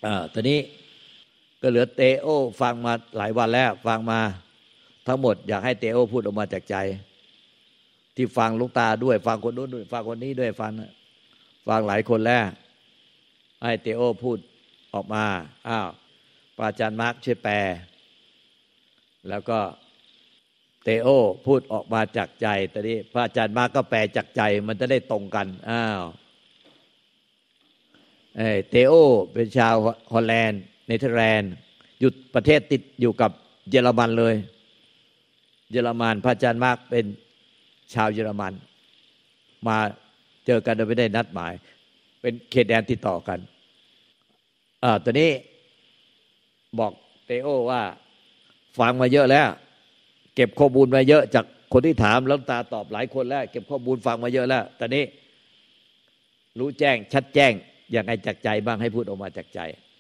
ตอนนี้ก็เหลือเตโอฟังมาหลายวันแล้วฟังมาทั้งหมดอยากให้เตโอพูดออกมาจากใจที่ฟังหลวงตาด้วยฟังคนนู้นด้วยฟังคนนี้ด้วยฟังหลายคนแล้วให้เตโอพูดออกมาพระอาจารย์มาร์คช่วยแปลแล้วก็เตโอพูดออกมาจากใจตอนนี้พระอาจารย์มาร์คก็แปลจากใจมันจะได้ตรงกันเตโอเป็นชาวฮอลแลนด์เนเธอร์แลนด์อยู่ประเทศติดอยู่กับเยอรมันเลยเยอรมันพระอาจารย์มาร์คเป็นชาวเยอรมันมาเจอกันโดยไม่ได้นัดหมายเป็นเขตแดนติดต่อกันตอนนี้บอกเตโอว่าฟังมาเยอะแล้วเก็บข้อมูลมาเยอะจากคนที่ถามแล้วตาตอบหลายคนแล้วเก็บข้อมูลฟังมาเยอะแล้วตอนนี้รู้แจ้งชัดแจ้งอย่างไรจากใจบ้างให้พูดออกมาจากใจ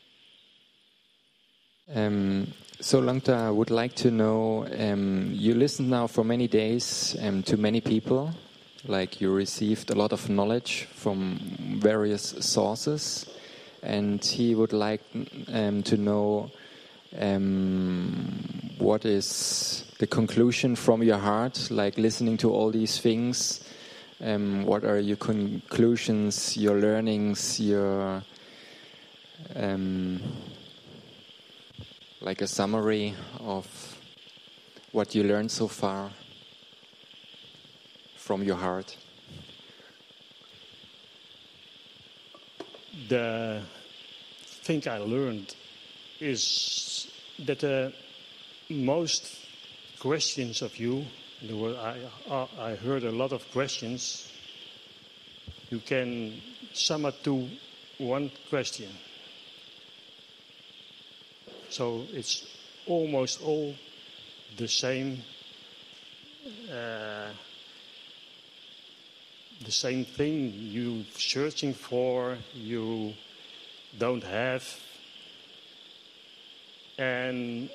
So Langta, I would like to know, you listened now for many days to many people, like you received a lot of knowledge from various sources, and he would like to know what is the conclusion from your heart, like listening to all these things, what are your conclusions, your learnings, your... like a summary of what you learned so far from your heart. The thing I learned is that most questions of you, I heard a lot of questions, you can sum it to one question. So it's almost all the same thing you're searching for, you don't have, and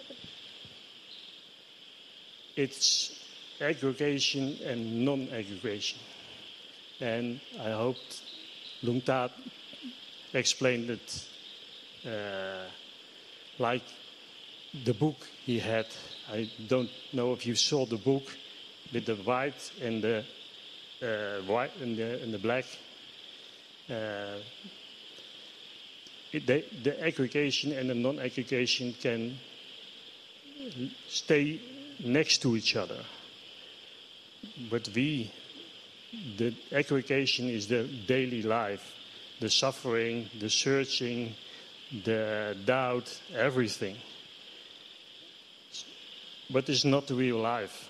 it's aggregation and non-aggregation. And I hope Luang Ta explained it like the book he had. I don't know if you saw the book with the white and the white and the black. The aggregation and the non-aggregation can stay next to each other. But the aggregation is the daily life, the suffering, the searching, the doubt, everything. But it's not the real life.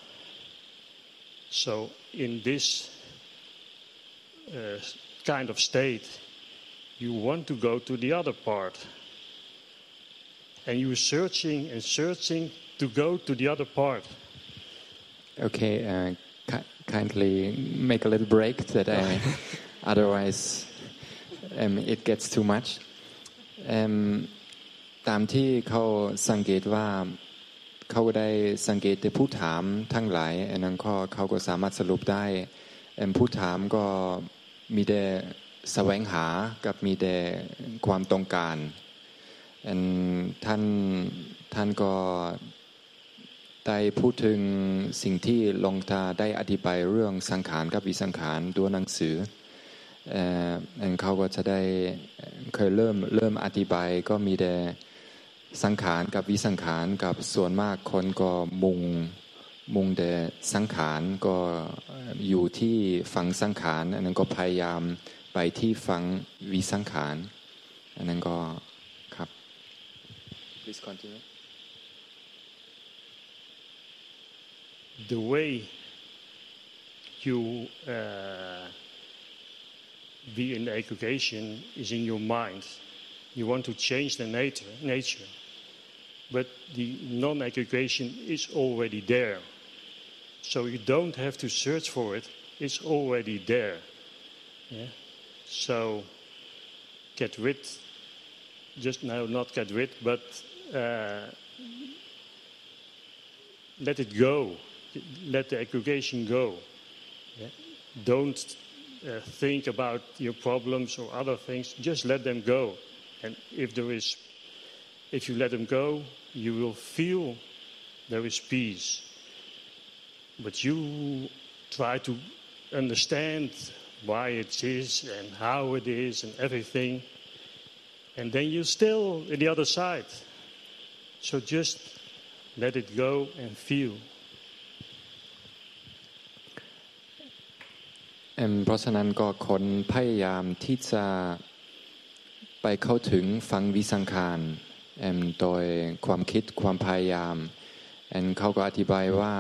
So in this kind of state, you want to go to the other part. And you're searching and searching to go to the other part. Okay, kindly make a little break that otherwise it gets too much. ตามที่เขาสังเกตว่าเขาได้สังเกตแต่ผู้ถามทั้งหลายอันนั้นเขาก็สามารถสรุปได้ผู้ถามก็มีแต่แสวงหากับมีแต่ความต้องการท่านก็ได้พูดถึงสิ่งที่หลวงตาได้อธิบายเรื่องสังขารกับวิสังขารตัวหนังสือเขาก็จะได้เคยเริ่มอธิบายก็มีแต่สังขารกับวิสังขารกับส่วนมากคนก็มุงแต่สังขารก็อยู่ที่ฟังสังขารอันนั้นก็พยายามไปที่ฟังวิสังขารอันนั้นก็ครับ Please continue. The way you be in the aggregation is in your mind. You want to change the nature. But the non-aggregation is already there. So you don't have to search for it. It's already there. Yeah? So get rid, just now not get rid, but let it go. Let the aggregation go. Yeah? Don't think about your problems or other things. Just let them go. And if there is if you let them go, you will feel there is peace. But you try to understand why it is and how it is and everything. And then you're still on the other side. So just let it go and feel. เพราะฉะนั้นก็คนพยายามที่จะไปเข้าถึงฟังวิสังขารโดยความคิดความพยายามเขาก็อธิบายว่า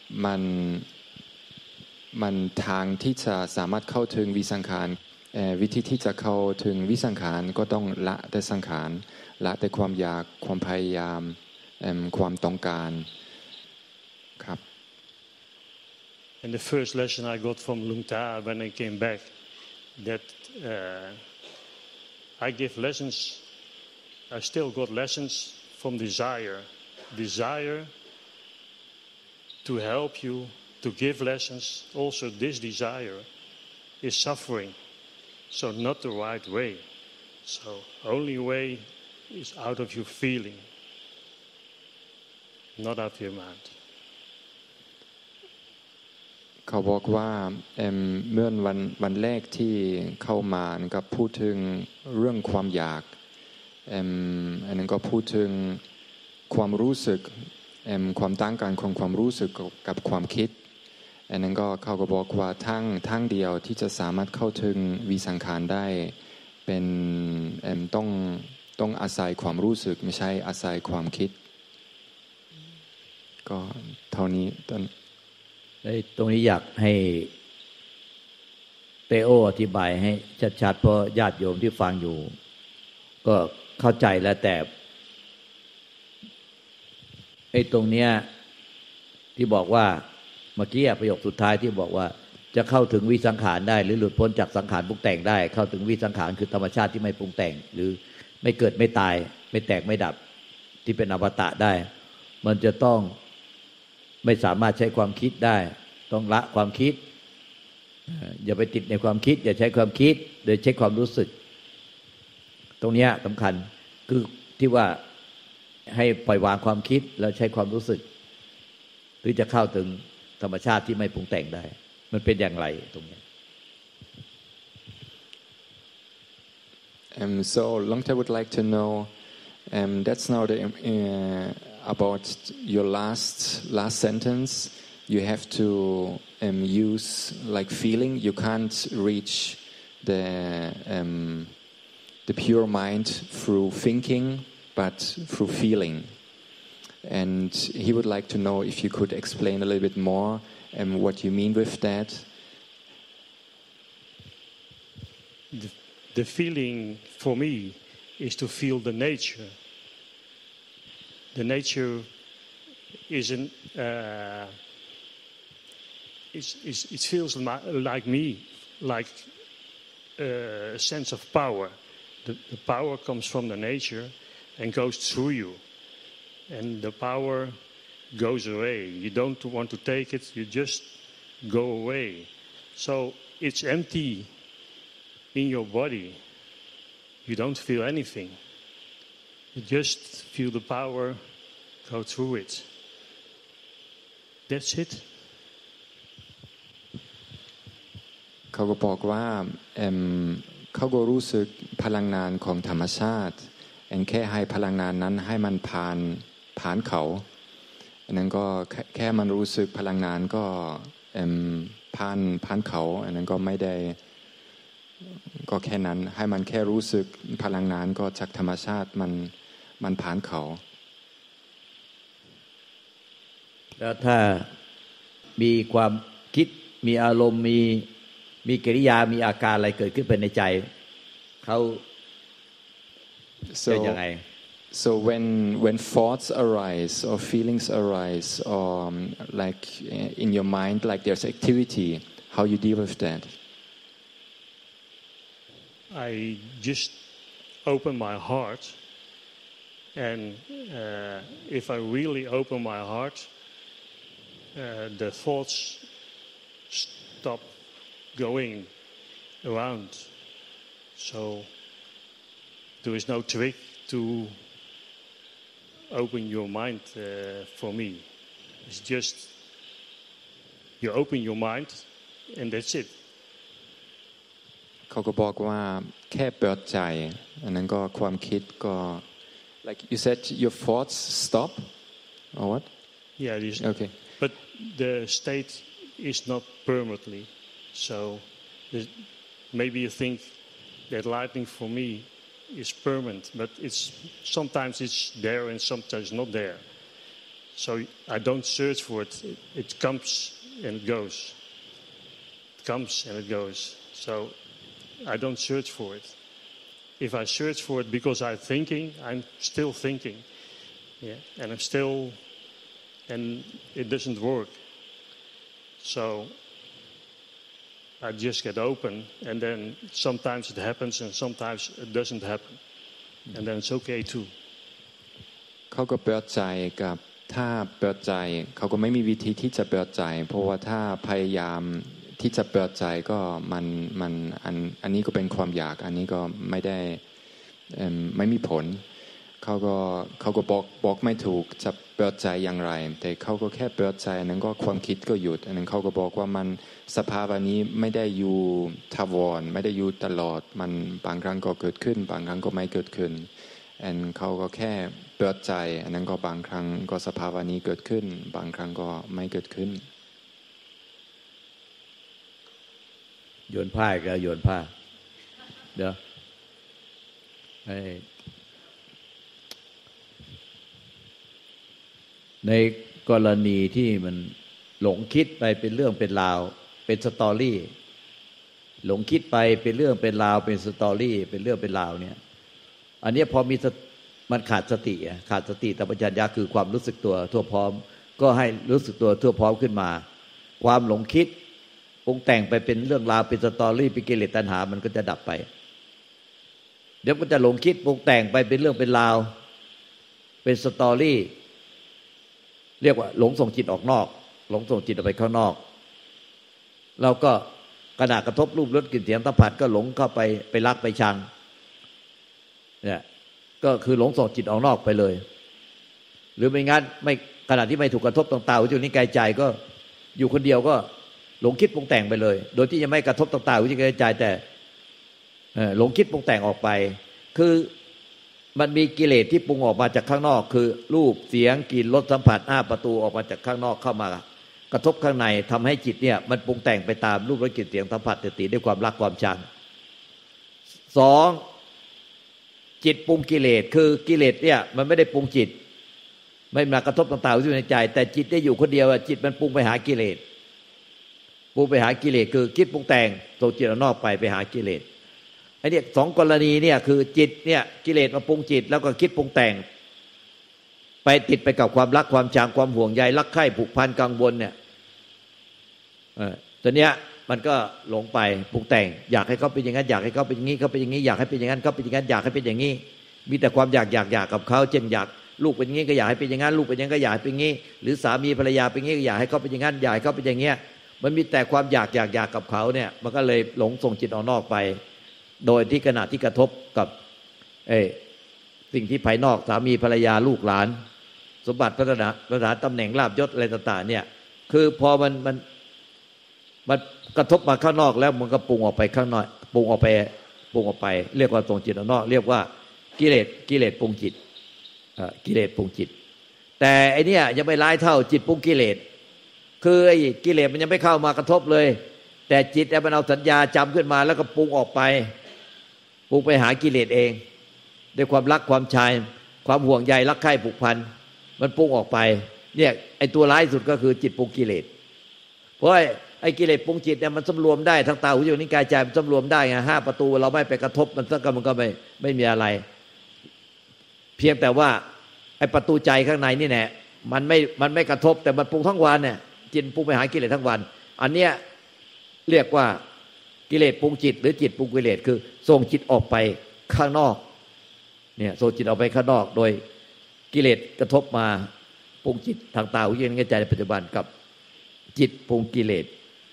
มันทางที่จะสามารถเข้าถึงวิสังขารวิธีที่จะเข้าถึงวิสังขารก็ต้องละแต่สังขารละแต่ความอยากความพยายามความต้องการครับ And the first lesson I got from Luang Ta when I came back, that I give lessons, I still got lessons from desire to help you, to give lessons. Also this desire is suffering, so not the right way. So only way is out of your feeling, not out of your mind. เขาบอกว่าเมื่อวันแรกที่เข้ามาก็พูดถึงเรื่องความอยากอันนั้นก็พูดถึงความรู้สึกความต่างกันของความรู้สึกกับความคิดอันนั้นก็เขาก็บอกว่าทั้งเดียวที่จะสามารถเข้าถึงวิสังขารได้เป็นต้องอาศัยความรู้สึกไม่ใช่อาศัยความคิดก็เท่านี้ตรงนี้อยากให้เตโออธิบายให้ชัดๆเพราะญาติโยมที่ฟังอยู่ก็เข้าใจแล้วแต่ตรงเนี้ยที่บอกว่าเมื่อกี้ประโยคสุดท้ายที่บอกว่าจะเข้าถึงวิสังขารได้หรือหลุดพ้นจากสังขารปรุงแต่งได้เข้าถึงวิสังขารคือธรรมชาติที่ไม่ปรุงแต่งหรือไม่เกิดไม่ตายไม่แตกไม่ดับที่เป็นอมตะได้มันจะต้องไม่สามารถใช้ความคิดได้ต้องละความคิดอย่าไปติดในความคิดอย่าใช้ความคิดโดยใช้ความรู้สึกตรงนี้สำคัญคือที่ว่าให้ปล่อยวางความคิดแล้วใช้ความรู้สึกหรือจะเข้าถึงธรรมชาติที่ไม่ปรุงแต่งได้มันเป็นอย่างไรตรงนี้ So Longta would like to know that's now about your last sentence. You have to use like feeling. You can't reach the pure mind through thinking, but through feeling. And he would like to know if you could explain a little bit more what you mean with that. The feeling for me is to feel the nature. The nature isn't. It feels like me, like a sense of power. The power comes from the nature and goes through you, and the power goes away. You don't want to take it; you just go away. So it's empty in your body. You don't feel anything. You just feel the power go through it. That's it. เขาก็บอกว่าเขาก็รู้สึกพลังงานของธรรมชาติแค่ให้พลังงานนั้นให้มันผ่านเขาอันนั้นก็แค่มันรู้สึกพลังงานก็ผ่านเขาอันนั้นก็ไม่ได้ก็แค่นั้นให้มันแค่รู้สึกพลังงานก็จากธรรมชาติมันผ่านเขาแล้วถ้ามีความคิดมีอารมณ์มีกิริยามีอาการอะไรเกิดขึ้นภายในใจเขาเป็นยังไง So when thoughts arise or feelings arise or like in your mind like there's activity, how you deal with that? I just open my heart, and if I really open my heart, the thoughts stop going around. So there is no trick to open your mind for me. It's just you open your mind and that's it. เขาก็บอกว่าแค่เปิดใจอันนั้นก็ความคิดก็ like you said your thoughts stop or what? Yeah, okay. But the state is not permanently. So maybe you think that lightning for me is permanent, but sometimes it's there and sometimes not there. So I don't search for it. It comes and it goes. It comes and it goes. So I don't search for it. If I search for it because I'm thinking, I'm still thinking. Yeah, and it doesn't work. So I just get open, and then sometimes it happens and sometimes it doesn't happen. And then it's okay too. เขาก็เปิดใจกับถ้าเปิดใจเขาก็ไม่มีวิธีที่จะเปิดใจเพราะว่าถ้าพยายามที่จะเปิดใจก็มันอันนี้ก็เป็นความอยากอันนี้ก็ไม่ได้ไม่มีผลเขาก็บอกไม่ถูกจะเปิดใจอย่างไรแต่เขาก็แค่เปิดใจนั้นก็ความคิดก็หยุดอันนั้นเขาก็บอกว่ามันสภาวะนี้ไม่ได้อยู่ถาวรไม่ได้อยู่ตลอดมันบางครั้งก็เกิดขึ้นบางครั้งก็ไม่เกิดขึ้นเขาก็แค่เปิดใจอันนั้นก็บางครั้งก็สภาวะนี้เกิดขึ้นบางครั้งก็ไม่เกิดขึ้นโยนผ้าก็โยนผ้าเดี๋ยวในกรณีที่มันหลงคิดไปเป็นเรื่องเป็นราวเป็นสตอรี่หลงคิดไปเป็นเรื่องเป็นราวเป็นสตอรี่เป็นเรื่องเป็นราวเนี่ยอันนี้พอมีมันขาดสติสัมปชัญญะคือความรู้สึกตัวทั่วพร้อมก็ให้รู้สึกตัวทั่วพร้อมขึ้นมาความหลงคิดปรุงแต่งไปเป็นเรื่องราวเป็นสตอรี่เป็นกิเลสตัณหามันก็จะดับไปเดี๋ยวก็จะหลงคิดปรุงแต่งไปเป็นเรื่องเป็นราวเป็นสตอรี่เรียกว่าหลงส่งจิตออกนอกหลงส่งจิตออกไปข้างนอกเราก็ขณะกระทบรูปรสกลิ่นเสียงสัมผัสก็หลงเข้าไปรักไปชังเนี่ยก็คือหลงส่งจิตออกนอกไปเลยหรือไม่งั้นไม่ขณะที่ไม่ถูกกระทบต่างๆหูจมูกลิ้นกายใจก็อยู่คนเดียวก็หลงคิดปรุงแต่งไปเลยโดยที่ยังไม่กระทบต่างๆหูจมูกลิ้นกายใจแต่หลงคิดปรุงแต่งออกไปคือมันมีกิเลสที่ปรุงออกมาจากข้างนอกคือรูปเสียงกลิ่นรสสัมผัสประตูออกมาจากข้างนอกเข้ามากระทบข้างในทำให้จิตเนี่ยมันปรุงแต่งไปตามรูปรสกลิ่นเสียงสัมผัสติดด้วยความรักความชังสองจิตปรุงกิเลสคือกิเลสเนี่ยมันไม่ได้ปรุงจิตไม่มากระทบต่างๆอยู่ในใจแต่จิตได้อยู่คนเดียวจิตมันปรุงไปหากิเลสปรุงไปหากิเลสคือคิดปรุงแต่งส่งจิตออกนอกไปหากิเลสไอ้เนี่ยสองกรณีเนี่ยคือจิตเนี่ยกิเลสมาปรุงจิตแล้วก็คิดปรุงแต่งไปติดไปกับความรักความชังความห่วงใยรักใคร่ผูกพันกังวลเนี่ยตัวเนี้ยมันก็หลงไปปรุงแต่งอยากให้เขาเป็นอย่างนั้นอยากให้เขาเป็นอย่างนี้เขาเป็นอย่างนี้อยากให้เป็นอย่างนั้นเขาเป็นอย่างนั้นอยากให้เป็นอย่างนี้มีแต่ความอยากกับเขาเช่นอยากลูกเป็นอย่างนี้ก็อยากให้เป็นอย่างนั้นลูกเป็นอย่างนั้นก็อยากให้เป็นอย่างนี้หรือสามีภรรยาเป็นอย่างนี้ก็อยากให้เขาเป็นอย่างนั้นอยากให้เขาเป็นอย่างเงี้ยมันมีแต่ความอยากกับเขาเนี่ยมันก็เลยหลงส่งจิตออกนอกไปโดยที่ขณะที่กระทบกับสิ่งที่ภายนอกสามีภรรยาลูกหลานสมบัติพัฒนาตำแหน่งลาภยศอะไรต่างๆเนี่ยคือพอมันกระทบมาข้างนอกแล้วมันก็ปรุงออกไปข้างนอกปรุงออกไปเรียกว่าส่งจิตออกนอกเรียกว่ากิเลสปรุงจิตกิเลสปรุงจิตแต่ไอเนี้ยยังไม่ร้ายเท่าจิตปรุงกิเลสคือไอ้กิเลสมันยังไม่เข้ามากระทบเลยแต่จิตมันเอาสัญญาจำขึ้นมาแล้วก็ปรุงออกไปปรุงไปหากิเลสเองด้วยความรักความชังความห่วงใยรักใคร่ผูกพันมันปรุงออกไปเนี่ยไอ้ตัวร้ายสุดก็คือจิตปรุงกิเลสเพราะไอ้กิเลสปรุงจิตเนี่ยมันสำรวมได้ทั้งตาหูจมูกลิ้นกายใจมันสำรวมได้ไง5ประตูเราไม่ไปกระทบมันสักมันก็ไม่มีอะไรเพียงแต่ว่าไอ้ประตูใจข้างในนี่แหละมันไม่กระทบแต่มันปรุงทั้งวันเนี่ยจิตปรุงไปหากิเลสทั้งวันอันเนี้ยเรียกว่ากิเลสปรุงจิตหรือจิตปรุงกิเลสคือส่งจิตออกไปข้างนอกเนี่ยส่งจิตออกไปข้างนอกโดยกิเลสกระทบมาปรุงจิตทางตาหูจมูกลิ้นกายใจในปัจจุบันกับจิตปรุงกิเลส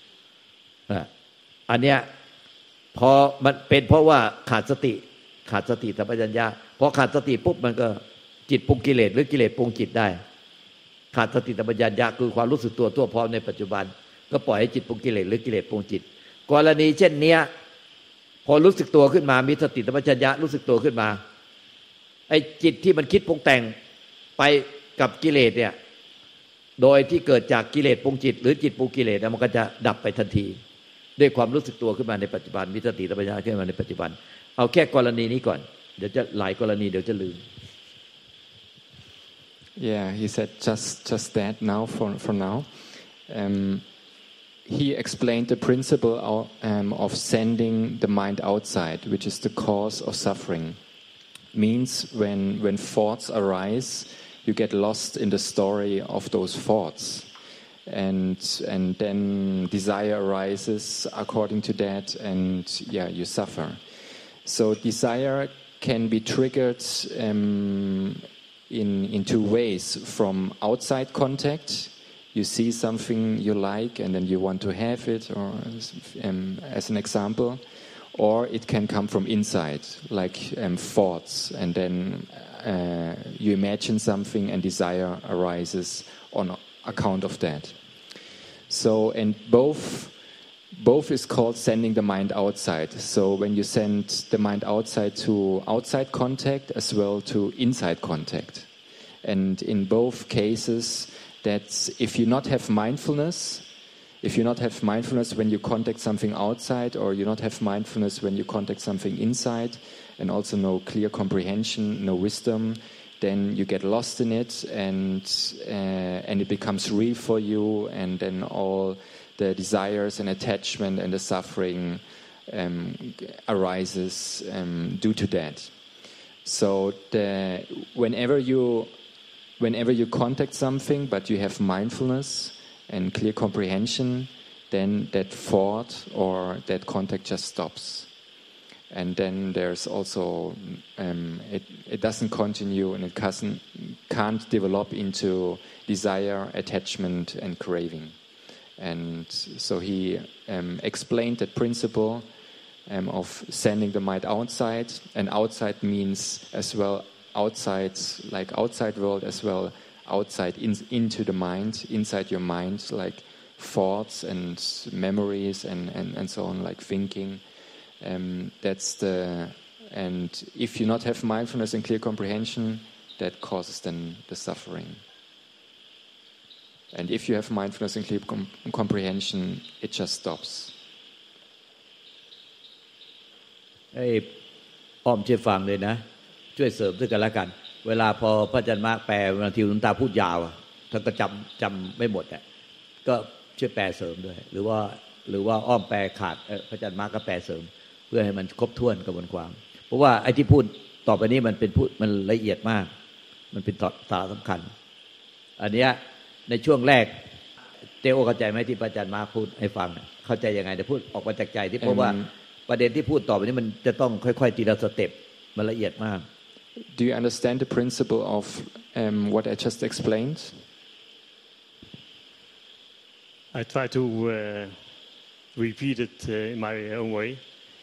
อันเนี้ยพอมันเป็นเพราะว่าขาดสติสัมปชัญญะพอขาดสติปุ๊บมันก็จิตปรุงกิเลสหรือกิเลสปรุงจิตได้ขาดสติสัมปชัญญะคือความรู้สึกตัวทั่วพร้อมในปัจจุบันก็ปล่อยให้จิตปรุงกิเลสหรือกิเลสปรุงจิตกรณีเช่นเนี้ยพอรู้สึกตัวขึ้นมามีสติสัมปชัญญะรู้สึกตัวขึ้นมาไอ้จิตที่มันคิดปรุงแต่งไปกับกิเลสเนี่ยโดยที่เกิดจากกิเลสปรุงจิตหรือจิตปรุงกิเลสมันก็จะดับไปทันทีด้วยความรู้สึกตัวขึ้นมาในปัจจุบันมีสติสัมปชัญญะขึ้นมาในปัจจุบันเอาแค่กรณีนี้ก่อนเดี๋ยวจะหลายกรณีเดี๋ยวจะลืม Yeah, he said just that now for now. He explained the principle of sending the mind outside, which is the cause of suffering. Means when thoughts arise, you get lost in the story of those thoughts, and then desire arises according to that, and yeah, you suffer. So desire can be triggered in two ways: from outside contact. You see something you like and then you want to have it, or as an example, or it can come from inside, like thoughts, and then you imagine something and desire arises on account of that. So, and both is called sending the mind outside. So when you send the mind outside to outside contact as well to inside contact. And in both cases, that's if you not have mindfulness when you contact something outside, or you not have mindfulness when you contact something inside, and also no clear comprehension, no wisdom, then you get lost in it, and it becomes real for you, and then all the desires and attachment and the suffering arises due to that. So whenever you contact something, but you have mindfulness and clear comprehension, then that thought or that contact just stops. And then there's also, it doesn't continue, and it can't develop into desire, attachment, and craving. And so he explained that principle of sending the mind outside, and outside means as well outside, like outside world as well, outside into the mind, inside your mind, like thoughts and memories and so on, like thinking. And if you not have mindfulness and clear comprehension, that causes then the suffering. And if you have mindfulness and clear comprehension, it just stops. อ้อมช่วยฟังเลยนะช่วยเสริมด้วยกันแล้วกันเวลาพอพระอาจารย์มาร์คแปลบางทีหลวงตาพูดยาวท่านก็จำไม่หมดก็ช่วยแปลเสริมด้วยหรือว่าอ้อมแปลขาดพระอาจารย์มาร์คก็แปลเสริมเพื่อให้มันครบถ้วนกระบวนความเพราะว่าไอ้ที่พูดต่อไปนี้มันละเอียดมากมันเป็นสาระสำคัญอันเนี้ยในช่วงแรกเตโอเข้าใจไหมที่พระอาจารย์มาร์คพูดให้ฟังเข้าใจยังไงแต่พูดออกมาจากใจที่เพราะว่าประเด็นที่พูดต่อไปนี้มันจะต้องค่อยๆทีละสเต็ปมันละเอียดมาก Do you understand the principle of what I just explained? I try to repeat it in my own way.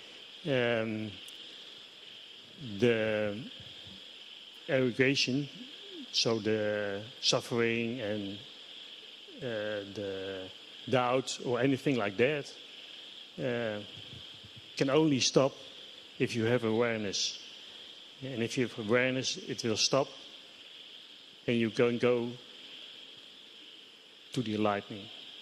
The aggregation, so the suffering and the doubt or anything like that, can only stop if you have awareness. And if you have awareness, it will stop, and you can go to the enlightenment.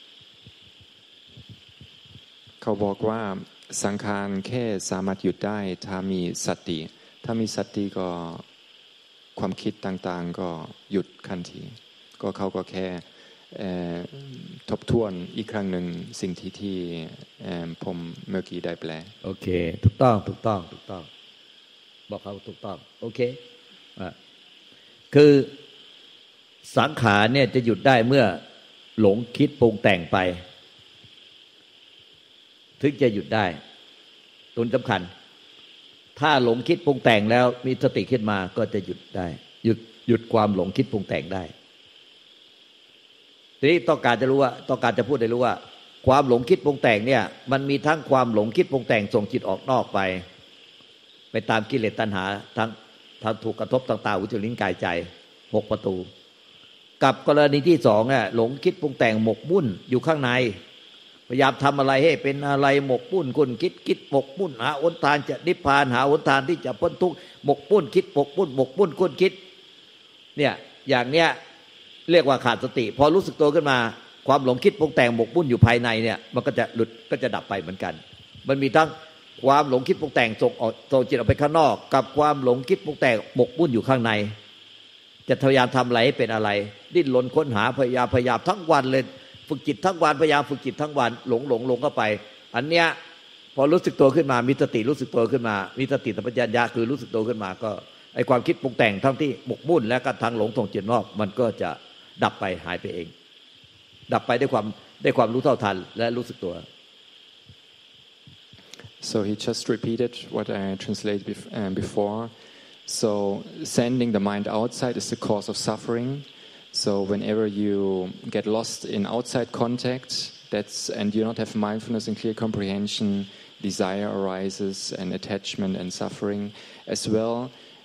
เขาบอกว่าสังขารแค่สามารถหยุดได้ถ้ามีสติก็ความคิดต่างๆก็หยุดทันทีก็เขาก็แค่ทบทวนอีกครั้งหนึ่งสิ่งที่ผมเมื่อกี้ได้แปลโอเคถูกต้องบอกเขาถูกต้องโอเคคือสังขารเนี่ยจะหยุดได้เมื่อหลงคิดปรุงแต่งไปถึงจะหยุดได้ตรงสำคัญถ้าหลงคิดปรุงแต่งแล้วมีสติขึ้นมาก็จะหยุดได้หยุดความหลงคิดปรุงแต่งได้ทีนี้ต้องการจะพูดให้รู้ว่าความหลงคิดปรุงแต่งเนี่ยมันมีทั้งความหลงคิดปรุงแต่งส่งจิตออกนอกไปตามกิเลสตัณหาถ้าถูกกระทบต่างๆหูจมูกลิ้นกายใจ6ประตูกับกรณีที่2เนี่ยหลงคิดปรุงแต่งหมกมุ่นอยู่ข้างในพยายามทำอะไรให้เป็นอะไรหมกมุ่นคุณคิดหมกมุ่นหาหนทางจะนิพพานหาหนทางที่จะพ้นทุกข์หมกมุ่นคิดหมกมุ่นคุณคิดเนี่ยอย่างเนี้ยเรียกว่าขาดสติพอรู้สึกตัวขึ้นมาความหลงคิดปรุงแต่งหมกมุ่นอยู่ภายในเนี่ยมันก็จะหลุดก็จะดับไปเหมือนกันมันมีทั้งความหลงคิดปรุงแต่งส่งจิตออกไปข้างนอกกับความหลงคิดปรุงแต่งหมกมุ่นอยู่ข้างในจะพยายามทำอะไรให้เป็นอะไรดิ้นรนค้นหาพยายามทั้งวันเลยฝึกจิตทั้งวันพยายามฝึกจิตทั้งวันหลงเข้าไปอันเนี้ยพอรู้สึกตัวขึ้นมามีสติรู้สึกตัวขึ้นมามีสติสัมปชัญญะคือรู้สึกตัวขึ้นมาก็ไอความคิดปรุงแต่งทั้งที่หมกมุ่นและก็ทางหลงส่งจิตนอกมันก็จะดับไปหายไปเองดับไปด้วยความรู้เท่าทันและรู้สึกตัว So he just repeated what I translated before. So sending the mind outside is the cause of suffering. So whenever you get lost in outside contact, and you don't have mindfulness and clear comprehension, desire arises and attachment and suffering as well.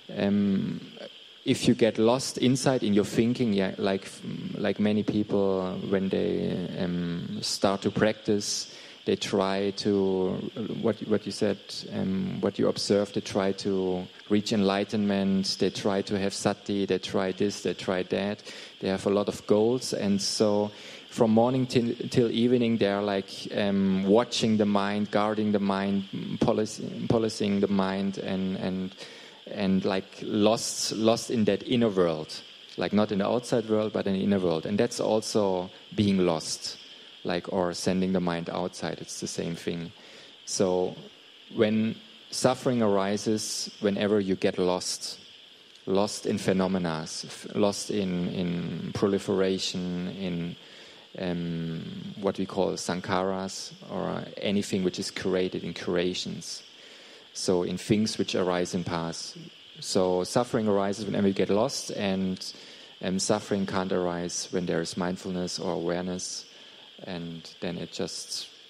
If you get lost inside in your thinking, yeah, like many people when they start to practice, they try to what you said, what you observed. They try to reach enlightenment. They try to have sati. They try this. They try that. They have a lot of goals, and so from morning till evening, they are like watching the mind, guarding the mind, policing the mind, and like lost in that inner world, like not in the outside world, but in the inner world, and that's also being lost. Like or sending the mind outside, it's the same thing. So when suffering arises, whenever you get lost in phenomena, lost in proliferation, in what we call sankharas, or anything which is created in creations. So in things which arise and pass. So suffering arises whenever you get lost, and suffering can't arise when there is mindfulness or awareness.And then it just,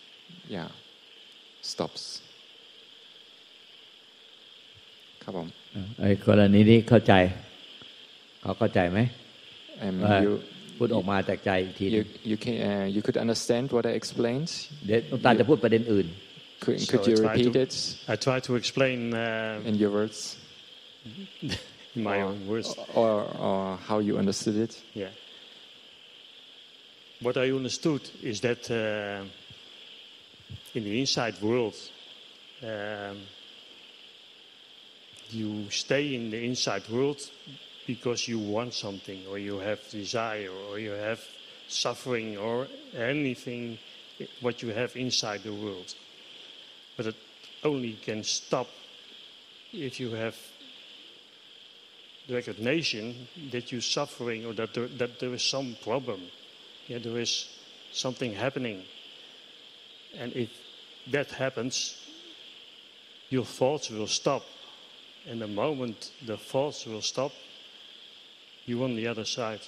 stops. ครับผมไอ้กรณีนี้เข้าใจเขาเข้าใจไหมพูดออกมาจากใจอีกที You could understand what I explained. เดี๋ยวหลวงตาจะพูดประเด็นอื่น Could you repeat it? I try to explain in your words. In my own words. Or how you understood it. Yeah.What I understood is that in the inside world, you stay in the inside world because you want something, or you have desire, or you have suffering, or anything what you have inside the world. But it only can stop if you have the recognition that you're suffering, or that there is some problem.Yeah, there is something happening, and if that happens, your thoughts will stop, and the moment the thoughts will stop, you're on the other side.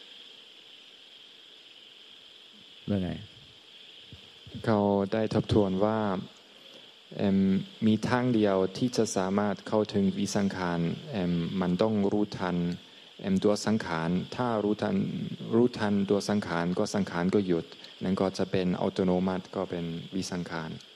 ว่าไงเขาได้ทบทวนว่ามีทางเดียวที่จะสามารถเข้าถึงวิสังขารมันต้องรู้ทันตัวสังขารถ้ารู้ทันตัวสังขารก็สังขารก็หยุดนั่นก็จะเป็นอัตโนมัติก็เป็นวิสังขาร